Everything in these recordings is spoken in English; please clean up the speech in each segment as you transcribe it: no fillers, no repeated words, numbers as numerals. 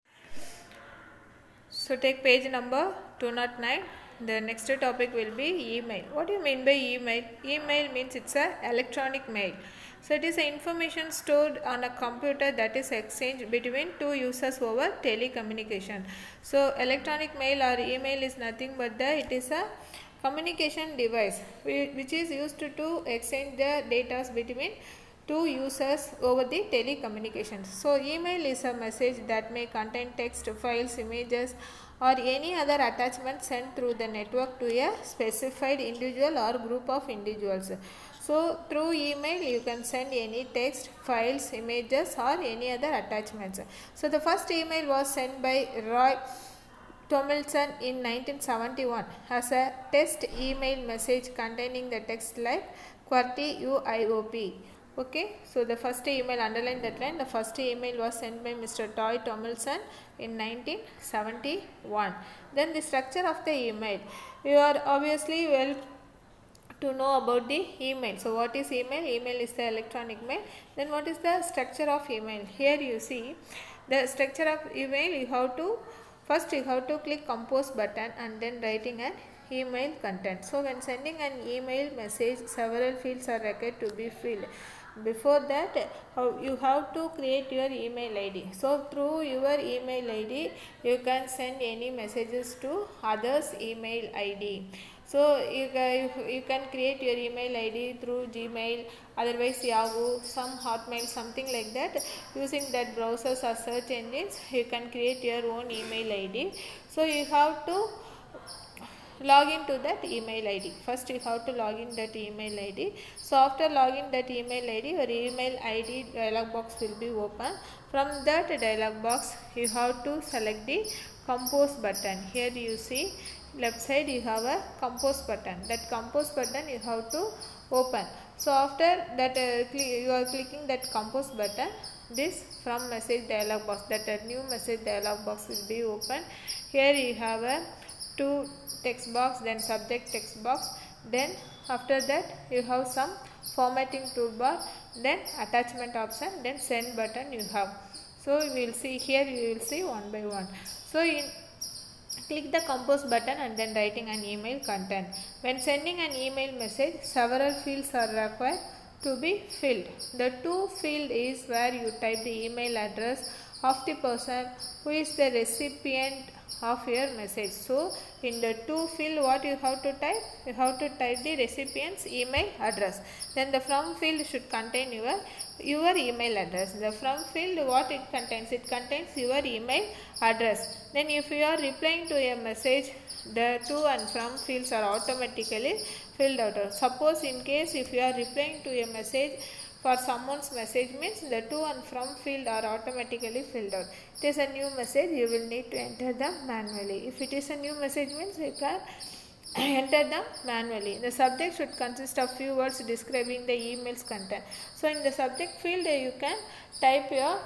So take page number 209. The next topic will be email. What do you mean by email? Email means it's a electronic mail. So it is a information stored on a computer that is exchanged between two users over telecommunication. So electronic mail or email is nothing but it is a communication device which is used to exchange the data between two users over the telecommunications. So email is a message that may contain text, files, images or any other attachment sent through the network to a specified individual or group of individuals. So through email you can send any text, files, images or any other attachments. So the first email was sent by Roy Tomlinson in 1971 as a test email message containing the text like QWERTY UIOP. Okay, so the first email, underline that line, the first email was sent by Mr. Roy Tomlinson in 1971. Then the structure of the email. You are obviously well to know about the email. So what is email? Email is the electronic mail. Then what is the structure of email? Here you see the structure of email. You have to first click compose button and then writing an email content. So when sending an email message, several fields are required to be filled. Before that, you have to create your email ID. So through your email ID you can send any messages to others email ID. So you can create your email ID through Gmail, otherwise Yahoo, some Hotmail, something like that. Using that browsers or search engines you can create your own email ID. So you have to log into that email ID. First you have to log in that email ID. So after logging that email ID, your email ID dialog box will be open. From that dialog box you have to select the compose button. Here you see left side you have a compose button. That compose button you have to open. So after that you are clicking that compose button, this from message dialog box, that new message dialog box will be open. Here you have a two text box, then subject text box, then after that you have some formatting toolbar, then attachment option, then send button you have. So we will see here, you will see one by one. So click the compose button and then writing an email content. When sending an email message, several fields are required to be filled. The to field is where you type the email address of the person who is the recipient of your message. So in the to field, what you have to type? You have to type the recipient's email address. Then the from field should contain your email address. The from field, what it contains? It contains your email address. Then if you are replying to a message, the to and from fields are automatically filled out. Suppose in case if you are replying to a message for someone's message, means the to and from field are automatically filled out. It is a new message, you will need to enter them manually. If it is a new message, means you can enter them manually. The subject should consist of few words describing the email's content. So in the subject field you can type your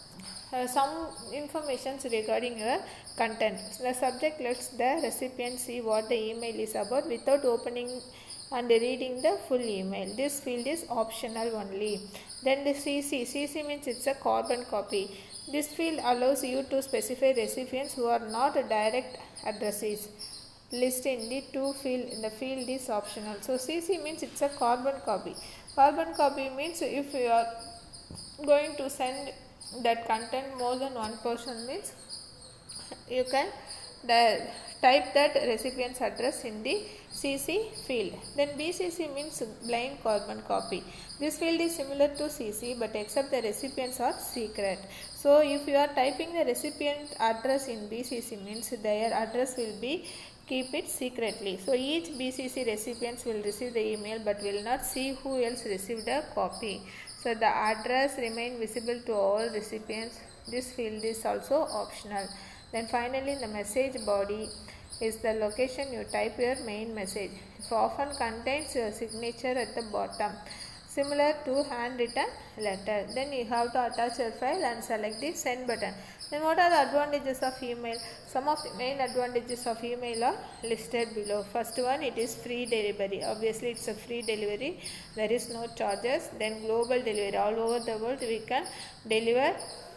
some information regarding your content. The subject lets the recipient see what the email is about without opening and reading the full email. This field is optional only. Then the CC means it's a carbon copy. This field allows you to specify recipients who are not direct addressees. List in the to field, the field is optional. So CC means it's a carbon copy. Carbon copy means if you are going to send that content more than one person, means you can type that recipient's address in the CC field. Then BCC means blind carbon copy. This field is similar to CC but except the recipients are secret. So if you are typing the recipient address in BCC, means their address will be keep it secretly. So each BCC recipients will receive the email but will not see who else received a copy. So the address remain visible to all recipients. This field is also optional. Then finally the message body is the location you type your main message. It often contains your signature at the bottom, similar to handwritten letter. Then you have to attach your file and select the send button. Then what are the advantages of email? Some of the main advantages of email are listed below. First one, it is free delivery. Obviously it's a free delivery. There is no charges. Then global delivery. All over the world we can deliver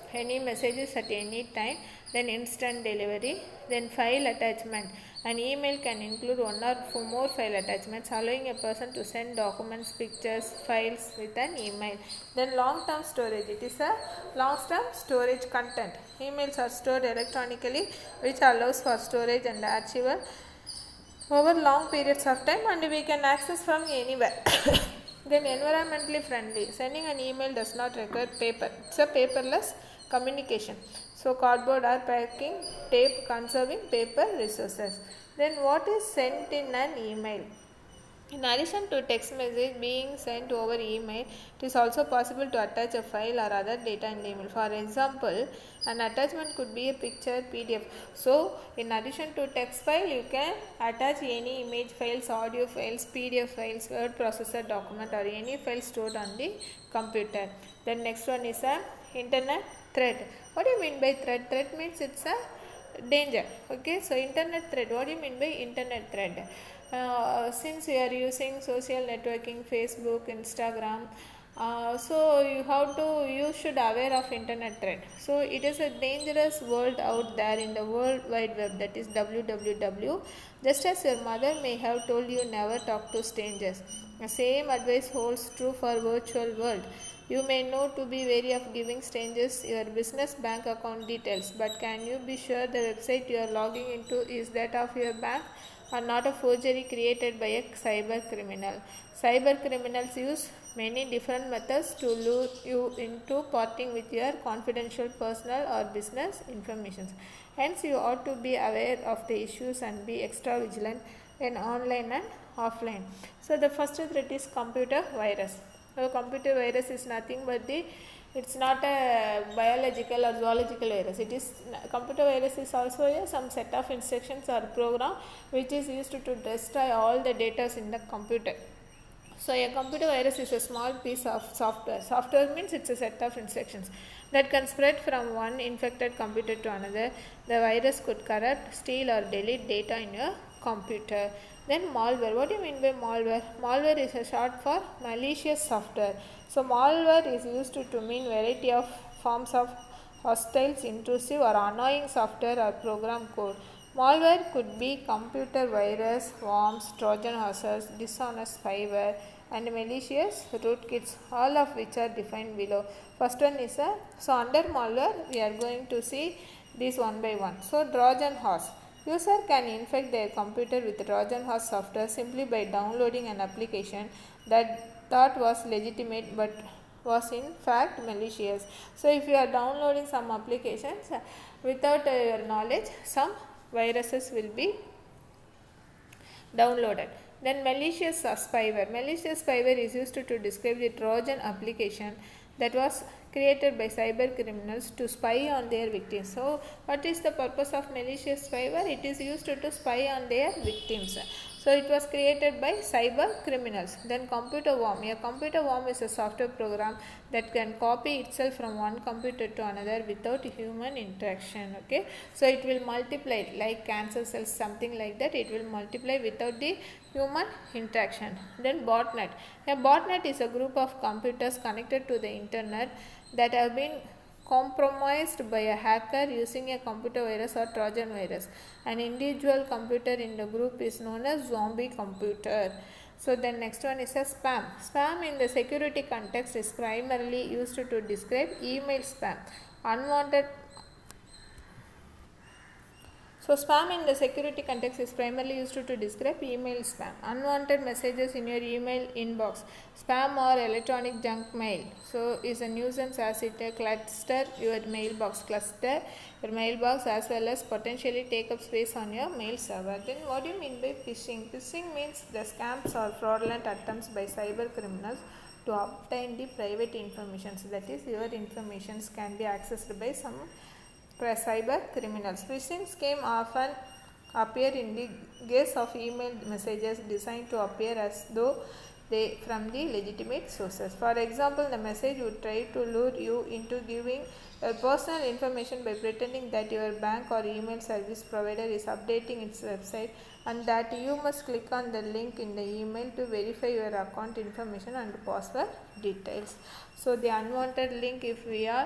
any messages at any time, then instant delivery, then file attachment. An email can include one or more file attachments, allowing a person to send documents, pictures, files with an email. Then long-term storage. It is a long-term storage content. Emails are stored electronically, which allows for storage and archival over long periods of time, and we can access from anywhere. Then environmentally friendly. Sending an email does not require paper. It's a paperless communication. So cardboard or packing tape conserving paper resources. Then what is sent in an email? In addition to text message being sent over email, it is also possible to attach a file or other data in the email. For example, an attachment could be a picture, PDF. So, in addition to text file, you can attach any image files, audio files, PDF files, word processor document, or any file stored on the computer. Then next one is a internet thread. What do you mean by thread? Thread means it's a danger. Okay, so internet thread. What do you mean by internet thread? Since you are using social networking, Facebook, Instagram, so you should aware of internet threat. So it is a dangerous world out there in the world wide web, that is www. Just as your mother may have told you never talk to strangers, the same advice holds true for virtual world. You may know to be wary of giving strangers your business bank account details, but can you be sure the website you are logging into is that of your bank and not a forgery created by a cyber criminal? Cyber criminals use many different methods to lure you into parting with your confidential personal or business information. Hence, you ought to be aware of the issues and be extra vigilant when online and offline. So, the first threat is computer virus. So, computer virus is nothing but it's not a biological or zoological virus. It is computer virus is also some set of instructions or program which is used to destroy all the data in the computer. So a computer virus is a small piece of software. Software means it's a set of instructions that can spread from one infected computer to another. The virus could corrupt, steal or delete data in your computer. Then malware. What do you mean by malware? Malware is a short for malicious software. So malware is used to mean variety of forms of hostile, intrusive or annoying software or program code. Malware could be computer virus, worms, Trojan horses, dishonest spyware and malicious rootkits, all of which are defined below. First one is so under malware we are going to see these one by one. So Trojan horse. User can infect their computer with Trojan horse software simply by downloading an application that thought was legitimate but was in fact malicious. So if you are downloading some applications without your knowledge, some viruses will be downloaded. Then malicious spyware. Malicious spyware is used to describe the Trojan application that was created by cyber criminals to spy on their victims. So what is the purpose of malicious spyware? It is used to spy on their victims. So it was created by cyber criminals. Then computer worm. A computer worm is a software program that can copy itself from one computer to another without human interaction. Okay, so it will multiply like cancer cells, something like that. It will multiply without the human interaction. Then botnet. A botnet is a group of computers connected to the internet that have been compromised by a hacker using a computer virus or Trojan virus. An individual computer in the group is known as zombie computer. So then next one is a spam. Spam in the security context is primarily used to describe email spam. So spam in the security context is primarily used to describe email spam. Unwanted messages in your email inbox. Spam or electronic junk mail. So is a nuisance as it cluster your mailbox. Cluster your mailbox as well as potentially take up space on your mail server. Then what do you mean by phishing? Phishing means the scams or fraudulent attempts by cyber criminals to obtain the private information. So that is your information can be accessed by some cyber criminals. Phishing scheme often appear in the guise of email messages designed to appear as though they from the legitimate sources. For example, the message would try to lure you into giving your personal information by pretending that your bank or email service provider is updating its website and that you must click on the link in the email to verify your account information and password details. So the unwanted link, if we are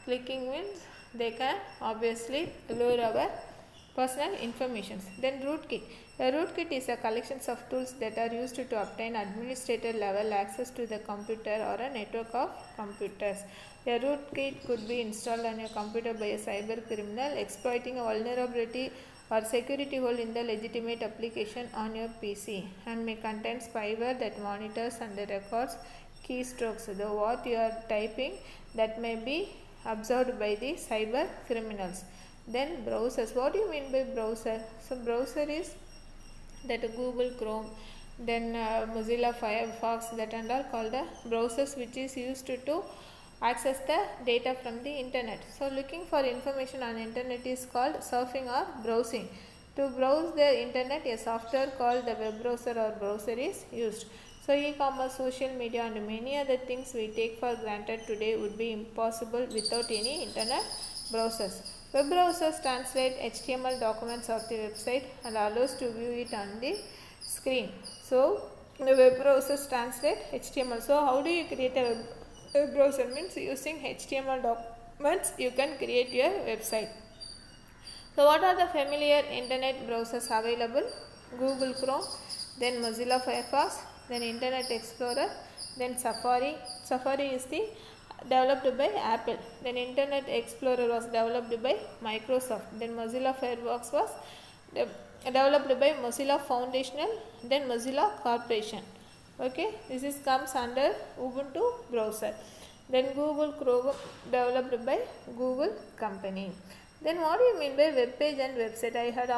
clicking means they can obviously lure our personal information. Then rootkit. A rootkit is a collection of tools that are used to obtain administrator level access to the computer or a network of computers. A rootkit could be installed on your computer by a cyber criminal exploiting a vulnerability or security hole in the legitimate application on your PC, and may contain spyware that monitors and records keystrokes, though what you are typing, that may be observed by the cyber criminals. Then browsers. What do you mean by browser? So browser is that Google Chrome, then Mozilla Firefox, that and all called the browsers, which is used to access the data from the internet. So looking for information on internet is called surfing or browsing. To browse the internet, a software called the web browser or browser is used. So e-commerce, social media and many other things we take for granted today would be impossible without any internet browsers. Web browsers translate HTML documents of the website and allows to view it on the screen. So the web browsers translate HTML. So how do you create a web browser? Means using HTML documents you can create your website. So what are the familiar internet browsers available? Google Chrome, then Mozilla Firefox, then Internet Explorer, then Safari. Safari is the developed by Apple. Then Internet Explorer was developed by Microsoft. Then Mozilla Firefox was developed by Mozilla Foundation, then Mozilla Corporation. Okay, this is comes under Ubuntu browser. Then Google Chrome developed by Google company. Then what do you mean by web page and website? I had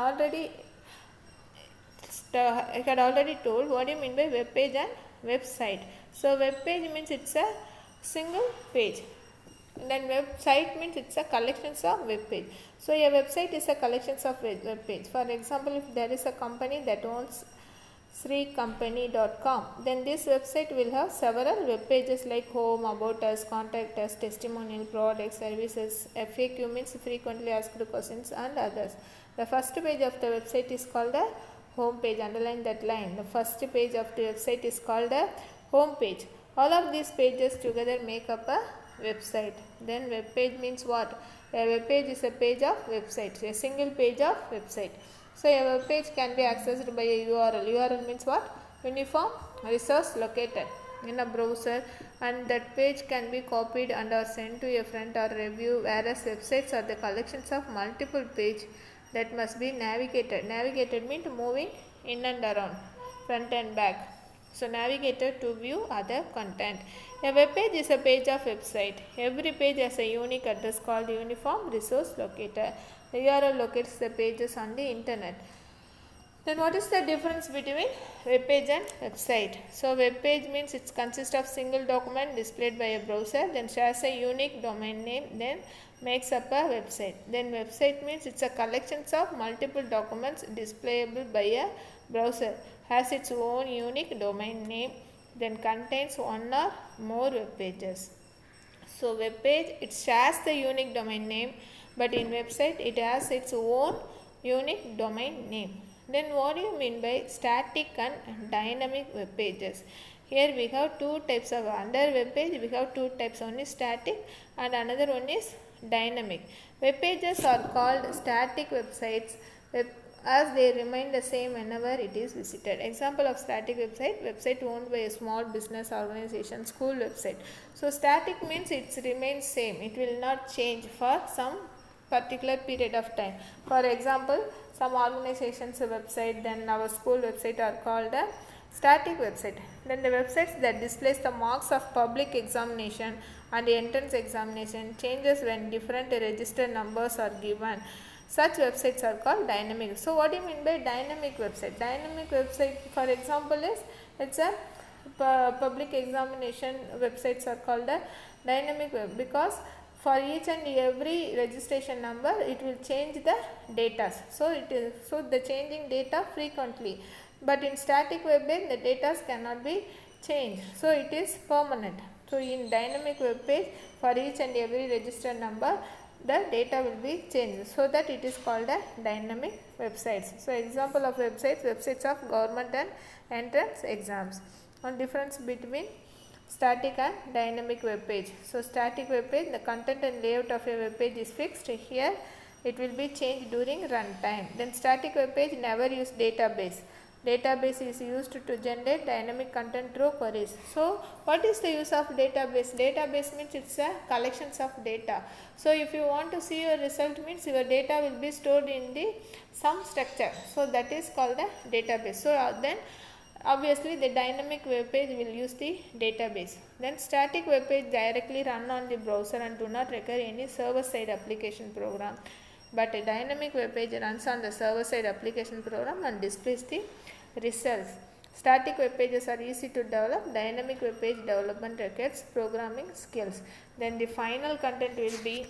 already told what do you mean by web page and website. So web page means it's a single page. Then website means it's a collection of web page. So a website is a collection of web page. For example, if there is a company that owns sricompany.com, then this website will have several web pages like home, about us, contact us, testimonial, products, services, FAQ means frequently asked questions, and others. The first page of the website is called a home page. Underline that line. The first page of the website is called a home page. All of these pages together make up a website. Then web page means what? A web page is a page of website, a single page of website. So a web page can be accessed by a URL. URL means what? Uniform resource locator in a browser, and that page can be copied and or sent to a friend or review, whereas websites are the collections of multiple pages that must be navigated. Navigated means moving in and around, front and back. So navigated to view other content. A web page is a page of website. Every page has a unique address called uniform resource locator. The URL locates the pages on the internet. Then what is the difference between web page and website? So web page means it consists of single document displayed by a browser, then shares a unique domain name, then makes up a website. Then website means it's a collection of multiple documents displayable by a browser, has its own unique domain name, then contains one or more web pages. So web page, it shares the unique domain name, but in website it has its own unique domain name. Then what do you mean by static and dynamic web pages? Here we have two types of, under web page we have two types, one is static and another one is dynamic. Web pages are called static websites as they remain the same whenever it is visited. Example of static website, website owned by a small business organization, school website. So static means it remains same, it will not change for some particular period of time. For example, some organizations website, then our school website are called a static website. Then the websites that displays the marks of public examination and entrance examination changes when different register numbers are given. Such websites are called dynamic. So what do you mean by dynamic website? Dynamic website, for example, is it's a public examination websites are called a dynamic web, because for each and every registration number it will change the data. So the changing data frequently. But in static web page the data cannot be changed. So it is permanent. So in dynamic web page, for each and every registered number the data will be changed, so that it is called a dynamic websites. So example of websites, websites of government and entrance exams. One difference between static and dynamic web page. So static web page, the content and layout of a web page is fixed. Here it will be changed during runtime. Then static web page never use database. Database is used to generate dynamic content through queries. So what is the use of database? Database means it's a collections of data. So if you want to see your result, means your data will be stored in the some structure. So that is called a database. So then obviously the dynamic web page will use the database. Then static web page directly run on the browser and do not require any server side application program. But a dynamic web page runs on the server side application program and displays the results. Static web pages are easy to develop. Dynamic web page development requires programming skills. Then the final content will be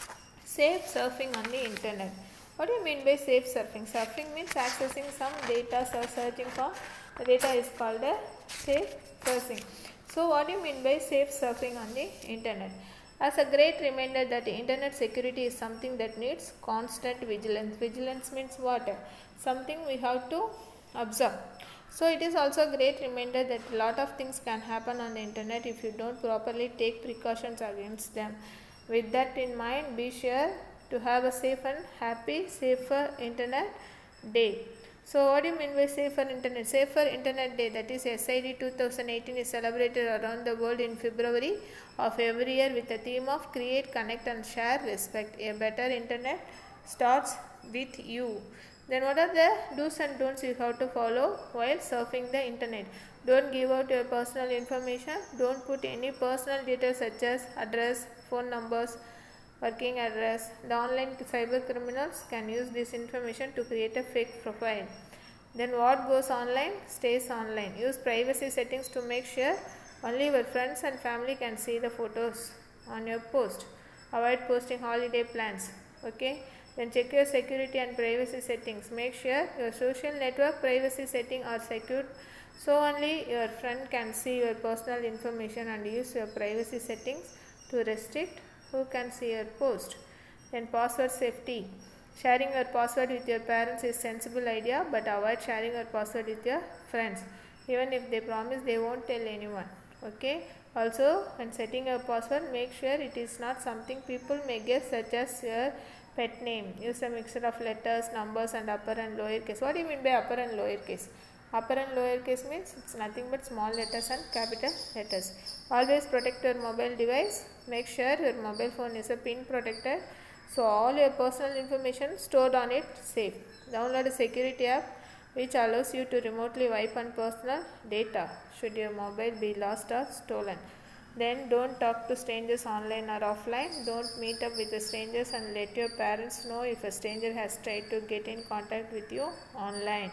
safe surfing on the internet. What do you mean by safe surfing? Surfing means accessing some data or searching for data is called a safe surfing. So what do you mean by safe surfing on the internet? As a great reminder that internet security is something that needs constant vigilance. Vigilance means what? Something we have to observe. So it is also a great reminder that a lot of things can happen on the internet if you don't properly take precautions against them. With that in mind, be sure to have a safe and happy, safer internet day. So what do you mean by safer internet? Safer Internet Day, that is SID 2018, is celebrated around the world in February of every year with the theme of Create, Connect and Share Respect. A better internet starts with you. Then what are the do's and don'ts you have to follow while surfing the internet? Don't give out your personal information. Don't put any personal details such as address, phone numbers, working address. The online cyber criminals can use this information to create a fake profile. Then what goes online stays online. Use privacy settings to make sure only your friends and family can see the photos on your post. Avoid posting holiday plans. Okay. Then check your security and privacy settings. Make sure your social network privacy settings are secured, so only your friend can see your personal information, and use your privacy settings to restrict who can see your post. Then password safety. Sharing your password with your parents is sensible idea, but avoid sharing your password with your friends. Even if they promise, they won't tell anyone. Okay. Also, when setting your password, make sure it is not something people may guess, such as your pet name. Use a mixture of letters, numbers and upper and lower case. What do you mean by upper and lower case? Upper and lower case means it's nothing but small letters and capital letters. Always protect your mobile device. Make sure your mobile phone is a pin protected, so all your personal information stored on it safe. Download a security app which allows you to remotely wipe on personal data should your mobile be lost or stolen. Then don't talk to strangers online or offline. Don't meet up with the strangers, and let your parents know if a stranger has tried to get in contact with you online.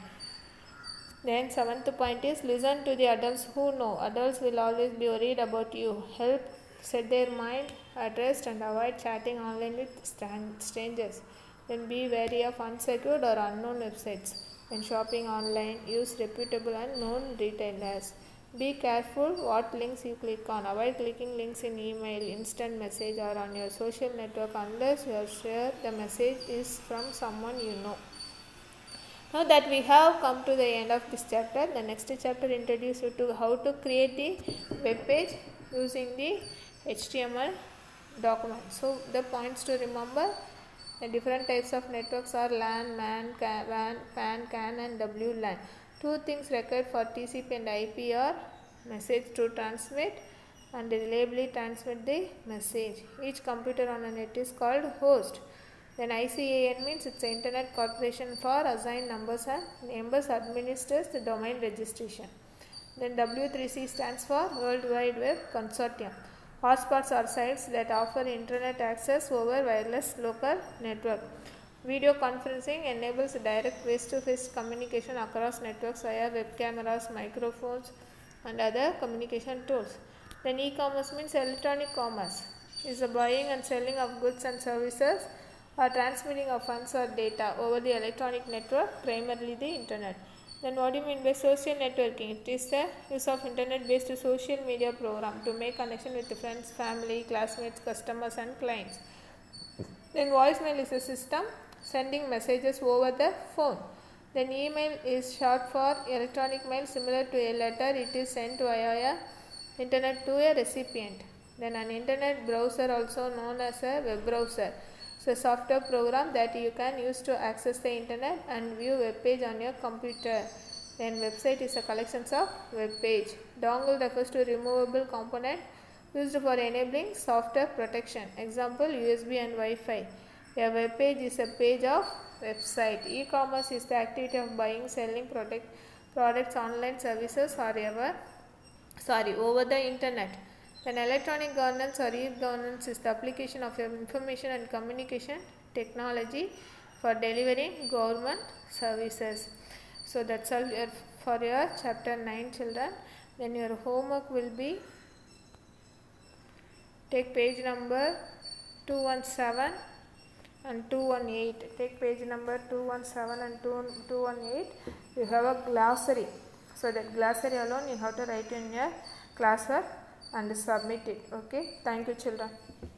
Then seventh point is listen to the adults who know. Adults will always be worried about you. Help set their mind at rest and avoid chatting online with strangers. Then be wary of unsecured or unknown websites. When shopping online, use reputable and known retailers. Be careful what links you click on. Avoid clicking links in email, instant message or on your social network unless you are sure the message is from someone you know. Now that we have come to the end of this chapter, the next chapter introduces you to how to create the web page using the HTML document. So the points to remember: the different types of networks are LAN, MAN, PAN, CAN and WLAN. Two things required for TCP and IP are message to transmit and reliably transmit the message. Each computer on a net is called host. Then ICANN means it's the Internet Corporation for Assigned Numbers, and Numbers administers the domain registration. Then W3C stands for World Wide Web Consortium. Hotspots are sites that offer internet access over wireless local network. Video conferencing enables direct face-to-face communication across networks via web cameras, microphones and other communication tools. Then e-commerce means electronic commerce is the buying and selling of goods and services or transmitting of funds or data over the electronic network, primarily the internet. Then what do you mean by social networking? It is the use of internet-based social media program to make connection with friends, family, classmates, customers and clients. Then voicemail is a system sending messages over the phone. Then email is short for electronic mail, similar to a letter. It is sent via a internet to a recipient. Then an internet browser, also known as a web browser, so a software program that you can use to access the internet and view web page on your computer. Then website is a collection of web page. Dongle refers to removable component used for enabling software protection. Example, USB and Wi-Fi. A web page is a page of website. E-commerce is the activity of buying, selling products, online services or over the internet. Then electronic governance or e-governance is the application of information and communication technology for delivering government services. So that's all for your chapter 9, children. Then your homework will be, take page number 217 and 218. Take page number 217 and 218. You have a glossary. So that glossary alone you have to write in your classwork and submit it. Okay. Thank you, children.